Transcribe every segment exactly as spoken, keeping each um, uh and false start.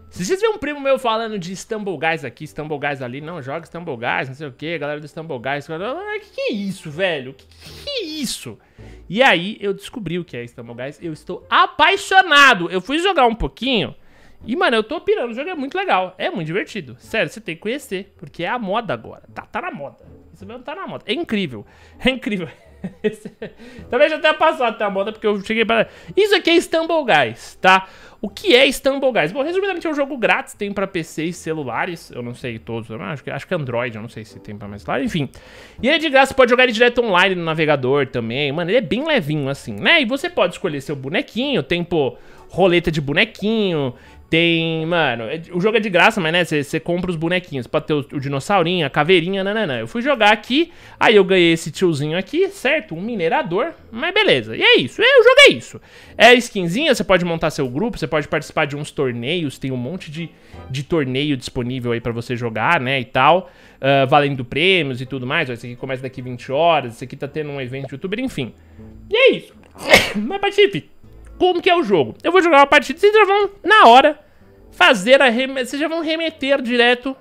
Se vocês verem um primo meu falando de Stumble Guys aqui, Stumble Guys ali, não, joga Stumble Guys, não sei o que, galera do Stumble Guys, que que é isso, velho? Que que é isso? E aí eu descobri o que é Stumble Guys, eu estou apaixonado. Eu fui jogar um pouquinho e, mano, eu tô pirando, o jogo é muito legal, é muito divertido. Sério, você tem que conhecer, porque é a moda agora, tá, tá na moda. Isso mesmo tá na moda, é incrível, é incrível. Talvez já tenha passado até a moda, porque eu cheguei pra... Isso aqui é Stumble Guys, tá? O que é Stumble Guys? Bom, resumidamente é um jogo grátis, tem pra P C e celulares. Eu não sei todos, eu acho que, acho que Android, eu não sei se tem pra mais celular, enfim. E ele é de graça, você pode jogar ele direto online no navegador também. Mano, ele é bem levinho assim, né? E você pode escolher seu bonequinho, tem, pô, roleta de bonequinho. Tem, mano, o jogo é de graça, mas né, você compra os bonequinhos. Pode ter o, o dinossaurinho, a caveirinha, nananã. Eu fui jogar aqui, aí eu ganhei esse tiozinho aqui, certo? Um minerador, mas beleza. E é isso, é, o jogo é isso. É skinzinha, você pode montar seu grupo, você pode participar de uns torneios, tem um monte de, de torneio disponível aí pra você jogar, né, e tal. Uh, valendo prêmios e tudo mais. Ó, esse aqui começa daqui vinte horas, esse aqui tá tendo um evento de youtuber, enfim. E é isso. Mas participe. Como que é o jogo? Eu vou jogar uma partida, vocês já vão, na hora, fazer a rem... Vocês já vão remeter direto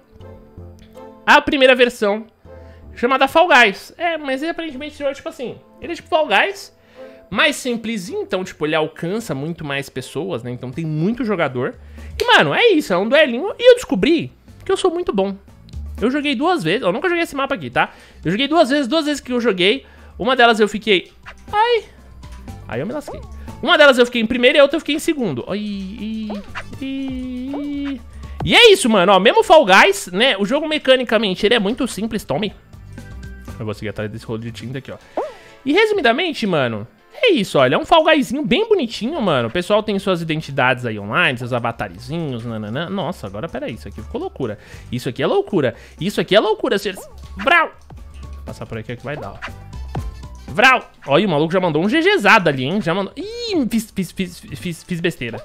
à primeira versão, chamada Fall Guys. É, mas ele aparentemente é tipo assim, ele é tipo Fall Guys, mais simplesinho, então, tipo, ele alcança muito mais pessoas, né? Então tem muito jogador. E, mano, é isso, é um duelinho. E eu descobri que eu sou muito bom. Eu joguei duas vezes, eu nunca joguei esse mapa aqui, tá? Eu joguei duas vezes, duas vezes que eu joguei. Uma delas eu fiquei... Ai... Aí eu me lasquei. Uma delas eu fiquei em primeiro e a outra eu fiquei em segundo. E, e, e... e é isso, mano. Ó, mesmo Fall Guys, né? O jogo mecanicamente ele é muito simples, tome. Eu vou seguir atrás desse rolo de tinta aqui, ó. E resumidamente, mano, é isso, ó. Ele é um Fall Guyzinho bem bonitinho, mano. O pessoal tem suas identidades aí online, seus avatarizinhos, nananã. Nossa, agora peraí, isso aqui ficou loucura. Isso aqui é loucura. Isso aqui é loucura. Vocês... Brau! Vou passar por aqui é que vai dar, ó. Vral! Olha, o maluco já mandou um GGzado ali, hein? Já mandou... Ih, fiz, fiz, fiz, fiz, fiz besteira.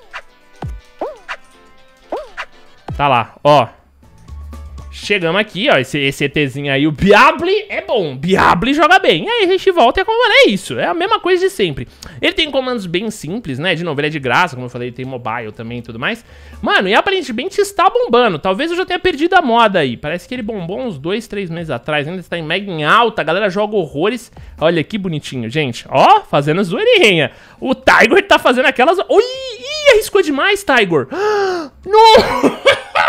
Tá lá, ó. Chegamos aqui, ó. Esse, esse ETzinho aí, o Biabli é bom. Biabli joga bem. E aí a gente volta e é, é isso. É a mesma coisa de sempre. Ele tem comandos bem simples, né? De novo, ele é de graça, como eu falei, ele tem mobile também e tudo mais. Mano, e aparentemente está bombando. Talvez eu já tenha perdido a moda aí. Parece que ele bombou uns dois, três meses atrás. Ainda está em mega em alta. A galera joga horrores. Olha que bonitinho, gente. Ó, fazendo zoeirinha. O Tiger tá fazendo aquelas... Ui, ih, arriscou demais, Tiger. Não!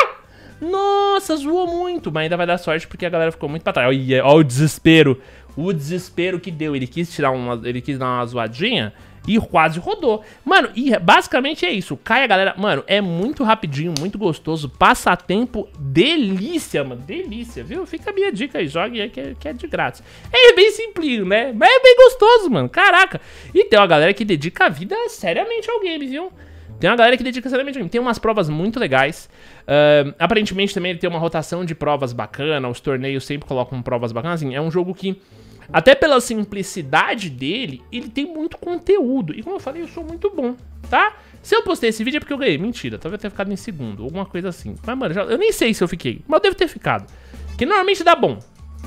Nossa, zoou muito, mas ainda vai dar sorte porque a galera ficou muito pra trás. Olha, olha o desespero, o desespero que deu. Ele quis tirar uma, ele quis dar uma zoadinha e quase rodou. Mano, e basicamente é isso. Cai a galera, mano, é muito rapidinho, muito gostoso. Passatempo, delícia, mano, delícia, viu? Fica a minha dica aí, jogue aí que é, que é de grátis. É bem simplinho, né? Mas é bem gostoso, mano, caraca. E tem uma galera que dedica a vida seriamente ao game, viu? Tem uma galera que dedica seriamente ao game. Tem umas provas muito legais. Uh, aparentemente também ele tem uma rotação de provas bacana. Os torneios sempre colocam provas bacanas. Assim, é um jogo que, até pela simplicidade dele, ele tem muito conteúdo. E como eu falei, eu sou muito bom, tá? Se eu postei esse vídeo é porque eu ganhei. Mentira, talvez eu tenha ficado em segundo. Alguma coisa assim. Mas, mano, já, eu nem sei se eu fiquei. Mas eu devo ter ficado. Que normalmente dá bom.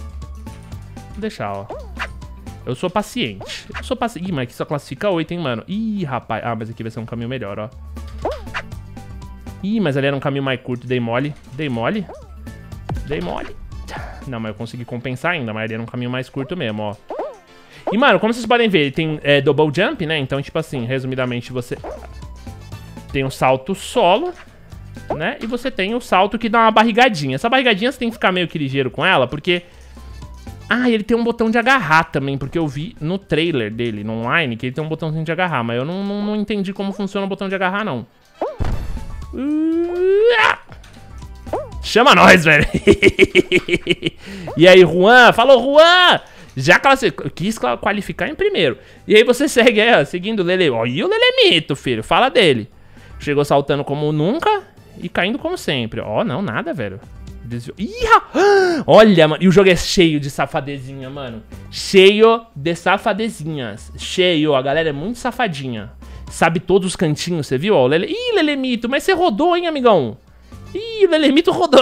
Vou deixar, ó. Eu sou paciente. Eu sou paciente. Ih, mas aqui só classifica oito, hein, mano. Ih, rapaz. Ah, mas aqui vai ser um caminho melhor, ó. Ih, mas ali era um caminho mais curto. Dei mole. Dei mole. Dei mole. Não, mas eu consegui compensar ainda. Mas ali era um caminho mais curto mesmo, ó. E, mano, como vocês podem ver, ele tem é, double jump, né? Então, tipo assim, resumidamente, você tem um salto solo, né? E você tem o salto que dá uma barrigadinha. Essa barrigadinha você tem que ficar meio que ligeiro com ela, porque... Ah, ele tem um botão de agarrar também, porque eu vi no trailer dele, no online, que ele tem um botãozinho de agarrar, mas eu não, não, não entendi como funciona o botão de agarrar, não. Chama nós, velho. E aí, Juan? Falou, Juan! Já classificou, quis qualificar em primeiro. E aí você segue, é, seguindo o Lele. Olha o Lelemito, filho, fala dele. Chegou saltando como nunca e caindo como sempre. Ó, oh, não, nada, velho. Desviou. Ih, olha, mano. E o jogo é cheio de safadezinha, mano. Cheio de safadezinhas. Cheio. A galera é muito safadinha. Sabe todos os cantinhos, você viu? Ó, o Lele... Ih, Lelemito, mas você rodou, hein, amigão? Ih, o Lelemito rodou.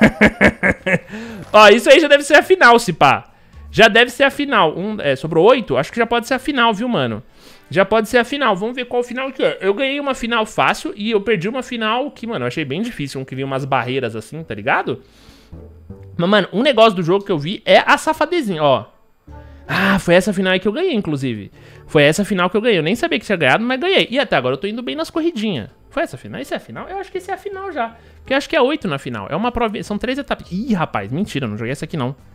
Ó, isso aí já deve ser a final, se pá. Já deve ser a final. Um, é, sobrou oito? Acho que já pode ser a final, viu, mano? já pode ser a final. Vamos ver qual final que é. Eu ganhei uma final fácil e eu perdi uma final que, mano, eu achei bem difícil. Um que vinha umas barreiras assim, tá ligado? Mas, mano, um negócio do jogo que eu vi é a safadezinha, ó. Ah, foi essa final aí que eu ganhei, inclusive. Foi essa final que eu ganhei. Eu nem sabia que tinha ganhado, mas ganhei. E até agora eu tô indo bem nas corridinhas. Foi essa final? Isso é a final? Eu acho que esse é a final já. Porque eu acho que é oito na final. É uma prova... São três etapas. Ih, rapaz, mentira, não joguei essa aqui não.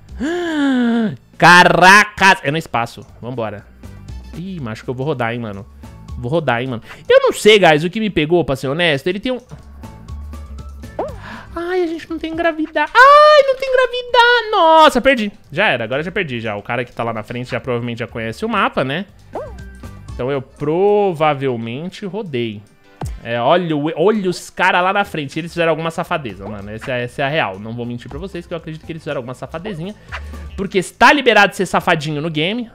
Caracas! É no espaço. Vambora. Ih, mas acho que eu vou rodar, hein, mano. Vou rodar, hein, mano. Eu não sei, guys, o que me pegou, pra ser honesto. Ele tem um... Ai, a gente não tem gravidade. Ai, não tem gravidade. Nossa, perdi. Já era, agora já perdi já. O cara que tá lá na frente já provavelmente já conhece o mapa, né? Então eu provavelmente rodei. É, olha, olha os caras lá na frente. Eles fizeram alguma safadeza, mano. Essa, essa é a real. Não vou mentir pra vocês que eu acredito que eles fizeram alguma safadezinha. Porque está liberado ser safadinho no game.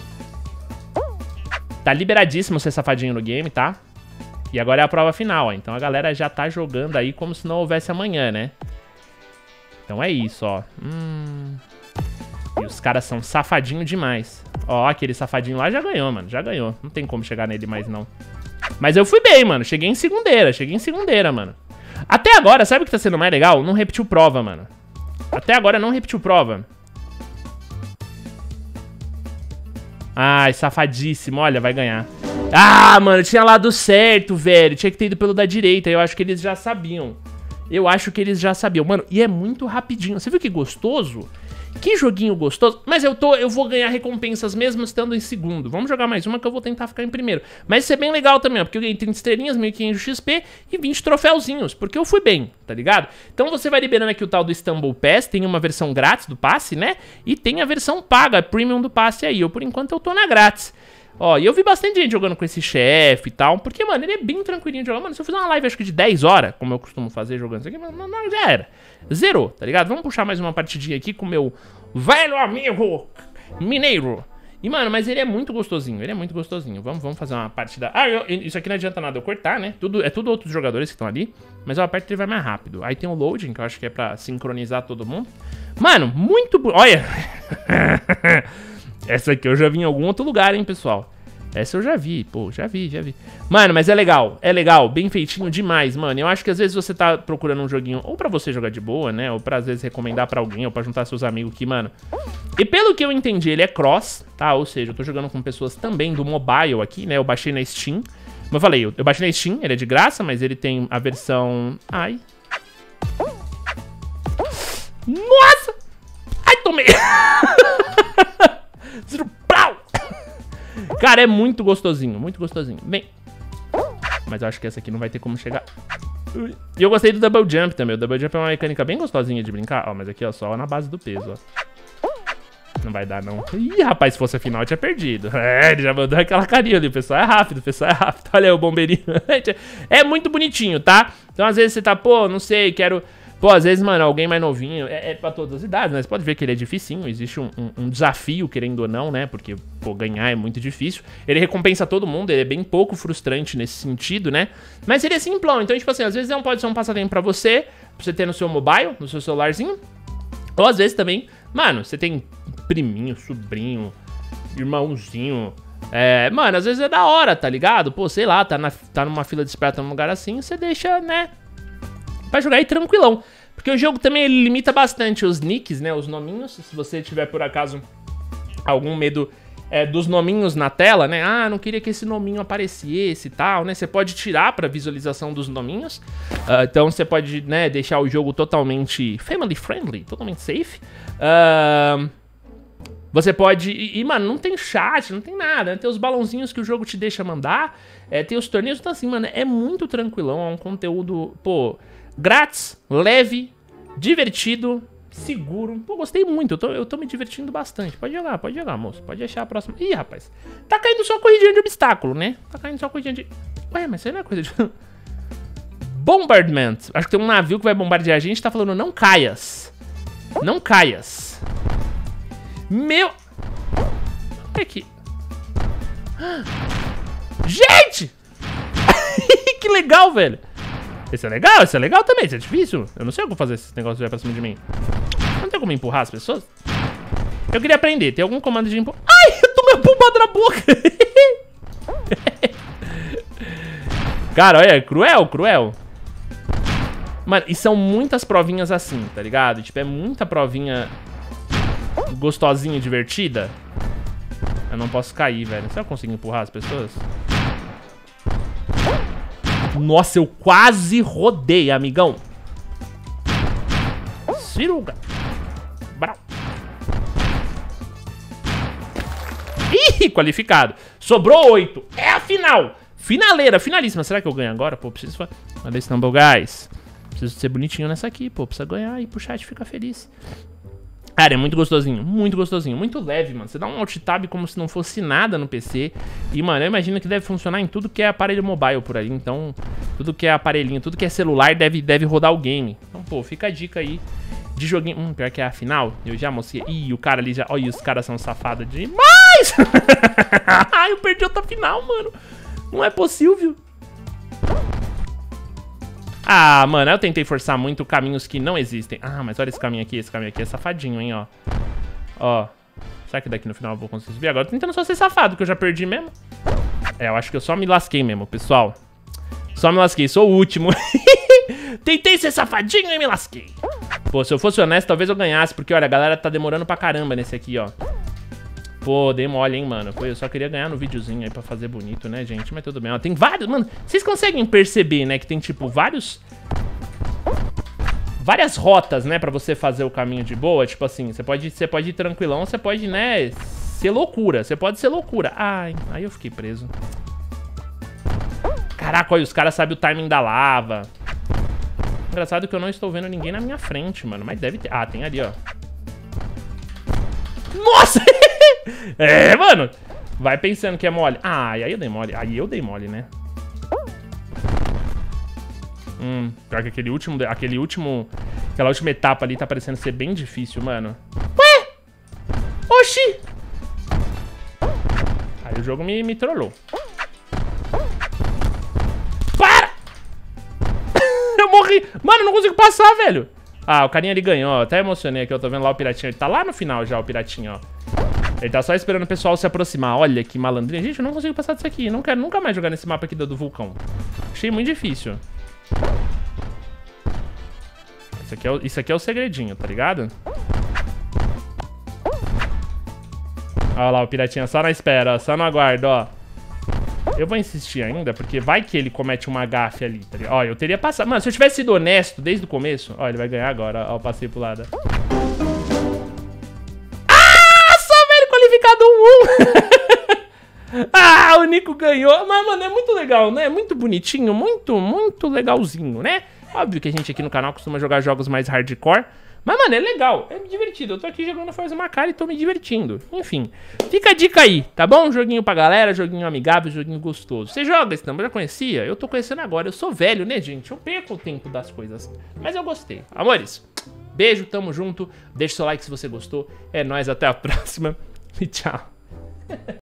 Tá liberadíssimo ser safadinho no game, tá? E agora é a prova final, ó. Então a galera já tá jogando aí como se não houvesse amanhã, né? Então é isso, ó. Hum... E os caras são safadinhos demais. Ó, aquele safadinho lá já ganhou, mano. Já ganhou. Não tem como chegar nele mais, não. Mas eu fui bem, mano. Cheguei em segundeira. Cheguei em segundeira, mano. Até agora, sabe o que tá sendo mais legal? Não repetiu prova, mano. Até agora não repetiu prova. Ai, safadíssimo. Olha, vai ganhar. Ah, mano, tinha lado certo, velho. Tinha que ter ido pelo da direita. Eu acho que eles já sabiam. Eu acho que eles já sabiam. Mano, e é muito rapidinho. Você viu que gostoso? Que joguinho gostoso. Mas eu tô, eu vou ganhar recompensas mesmo estando em segundo. Vamos jogar mais uma que eu vou tentar ficar em primeiro. Mas isso é bem legal também, ó. Porque eu ganhei trinta estrelinhas, mil e quinhentos X P e vinte troféuzinhos. Porque eu fui bem, tá ligado? Então você vai liberando aqui o tal do Stumble Pass. Tem uma versão grátis do passe, né? E tem a versão paga, premium do passe aí. Eu, por enquanto, eu tô na grátis. Ó, e eu vi bastante gente jogando com esse chefe e tal, porque, mano, ele é bem tranquilinho de jogar. Mano, se eu fizer uma live, acho que de dez horas, como eu costumo fazer jogando isso aqui, mano, não, já era. Zerou, tá ligado? Vamos puxar mais uma partidinha aqui com o meu velho amigo mineiro. E, mano, mas ele é muito gostosinho, ele é muito gostosinho. Vamos, vamos fazer uma partida... Ah, eu, isso aqui não adianta nada eu cortar, né? Tudo, é tudo outros jogadores que estão ali, mas eu aperto e ele vai mais rápido. Aí tem o loading, que eu acho que é pra sincronizar todo mundo. Mano, muito... Olha... Essa aqui eu já vi em algum outro lugar, hein, pessoal. Essa eu já vi, pô, já vi, já vi. Mano, mas é legal, é legal, bem feitinho demais, mano. Eu acho que às vezes você tá procurando um joguinho ou pra você jogar de boa, né? Ou pra às vezes recomendar pra alguém, ou pra juntar seus amigos aqui, mano. E pelo que eu entendi, ele é cross, tá? Ou seja, eu tô jogando com pessoas também do mobile aqui, né? Eu baixei na Steam. Como eu falei, eu, eu baixei na Steam, ele é de graça, mas ele tem a versão... Ai. Nossa! Ai, tomei! Cara, é muito gostosinho, muito gostosinho. Bem, mas eu acho que essa aqui não vai ter como chegar. E eu gostei do double jump também. O double jump é uma mecânica bem gostosinha de brincar. Ó, mas aqui, ó, só na base do peso, ó. Não vai dar, não. Ih, rapaz, se fosse a final, eu tinha perdido. É, ele já mandou aquela carinha ali. O pessoal é rápido, o pessoal é rápido. Olha aí o bombeirinho. É muito bonitinho, tá? Então, às vezes, você tá, pô, não sei, quero... Pô, às vezes, mano, alguém mais novinho, é, é pra todas as idades, né? Você pode ver que ele é dificinho, existe um, um, um desafio, querendo ou não, né? Porque, pô, ganhar é muito difícil. Ele recompensa todo mundo, ele é bem pouco frustrante nesse sentido, né? Mas ele é simplão, então, tipo assim, às vezes não pode ser um passatempo pra você, pra você ter no seu mobile, no seu celularzinho. Ou às vezes também, mano, você tem priminho, sobrinho, irmãozinho... É, mano, às vezes é da hora, tá ligado? Pô, sei lá, tá, na, tá numa fila de espera, tá num lugar assim, você deixa, né... Pra jogar aí tranquilão. Porque o jogo também ele limita bastante os nicks, né? Os nominhos. Se você tiver, por acaso, algum medo é, dos nominhos na tela, né? Ah, não queria que esse nominho aparecesse e tal, né? Você pode tirar pra visualização dos nominhos. Uh, então você pode, né, deixar o jogo totalmente family friendly, totalmente safe. Uh, você pode... E, e, mano, não tem chat, não tem nada, né? Tem os balãozinhos que o jogo te deixa mandar. É, tem os torneios. Então, assim, mano, é muito tranquilão. É um conteúdo, pô... Grátis, leve, divertido, seguro. Pô, gostei muito, eu tô, eu tô me divertindo bastante. Pode jogar, pode jogar, moço. Pode deixar a próxima. Ih, rapaz, tá caindo só corridinha de obstáculo, né? Tá caindo só corridinha de... Ué, mas isso aí não é coisa de... Bombardment. Acho que tem um navio que vai bombardear a gente. Tá falando, não caias. Não caias. Meu... Olha aqui. Gente! Que legal, velho. Esse é legal, esse é legal também, esse é difícil. Eu não sei como fazer esse negócio vier pra cima de mim. Não tem como empurrar as pessoas? Eu queria aprender, tem algum comando de empurrar? Ai, eu tomei uma bombada na boca. Cara, olha, cruel, cruel. Mano, e são muitas provinhas assim, tá ligado? Tipo, é muita provinha gostosinha, divertida. Eu não posso cair, velho. Será que eu consigo empurrar as pessoas? Nossa, eu quase rodei, amigão. Ciruga. Brau. Ih, qualificado. Sobrou oito. É a final. Finaleira, finalíssima. Será que eu ganho agora? Pô, preciso... Olha esse Stumble Guys. Preciso ser bonitinho nessa aqui, pô. Precisa ganhar e pro chat ficar feliz. Cara, é muito gostosinho. Muito gostosinho. Muito leve, mano. Você dá um alt tab como se não fosse nada no P C. E, mano, eu imagino que deve funcionar em tudo que é aparelho mobile por aí. Então, tudo que é aparelhinho, tudo que é celular deve, deve rodar o game. Então, pô, fica a dica aí de joguinho. Hum, pior que é a final. Eu já mostrei. Ih, o cara ali já... Olha, os caras são safados demais! Ai, eu perdi outra final, mano. Não é possível. Ah, mano, eu tentei forçar muito caminhos que não existem. Ah, mas olha esse caminho aqui, esse caminho aqui é safadinho, hein, ó. Ó. Será que daqui no final eu vou conseguir subir? Agora tô tentando só ser safado, que eu já perdi mesmo. É, eu acho que eu só me lasquei mesmo, pessoal. Só me lasquei, sou o último. Tentei ser safadinho e me lasquei. Pô, se eu fosse honesto, talvez eu ganhasse, porque, olha, a galera tá demorando pra caramba nesse aqui, ó. Pô, dei mole, hein, mano. Pô, eu só queria ganhar no videozinho aí pra fazer bonito, né, gente? Mas tudo bem, ó. Tem vários... Mano, vocês conseguem perceber, né, que tem, tipo, vários... Várias rotas, né, pra você fazer o caminho de boa. Tipo assim, você pode, você pode ir tranquilão, você pode, né, ser loucura. Você pode ser loucura. Ai, aí eu fiquei preso. Caraca, olha, os caras sabem o timing da lava. Engraçado que eu não estou vendo ninguém na minha frente, mano. Mas deve ter... Ah, tem ali, ó. Nossa! É, mano. Vai pensando que é mole. Ah, e aí eu dei mole. Aí eu dei mole, né? Hum, pior que aquele último... Aquele último... Aquela última etapa ali tá parecendo ser bem difícil, mano. Ué? Oxi! Aí o jogo me, me trollou. Para! Eu morri. Mano, eu não consigo passar, velho. Ah, o carinha ali ganhou, ó. Até emocionei aqui, eu tô vendo lá o piratinho. Ele tá lá no final já, o piratinho, ó. Ele tá só esperando o pessoal se aproximar. Olha que malandrinho. Gente, eu não consigo passar disso aqui. Não quero nunca mais jogar nesse mapa aqui do, do vulcão. Achei muito difícil. Isso aqui, é o, isso aqui é o segredinho, tá ligado? Olha lá o piratinha só na espera, ó. Só no aguardo, ó. Eu vou insistir ainda, porque vai que ele comete uma gafe ali, tá ligado? Ó, eu teria passado... Mano, se eu tivesse sido honesto desde o começo... Ó, ele vai ganhar agora, ó, eu passei pro lado. Ah, só velho qualificado um um. Ah, o Nico ganhou. Mas, mano, é muito legal, né? Muito bonitinho, muito, muito legalzinho, né? Óbvio que a gente aqui no canal costuma jogar jogos mais hardcore. Mas, mano, é legal, é divertido. Eu tô aqui jogando Forza Macara e tô me divertindo. Enfim, fica a dica aí, tá bom? Joguinho pra galera, joguinho amigável, joguinho gostoso. Você joga esse também? Eu já conhecia? Eu tô conhecendo agora. Eu sou velho, né, gente? Eu perco o tempo das coisas. Mas eu gostei. Amores, beijo, tamo junto. Deixa o seu like se você gostou. É nóis, até a próxima. E tchau.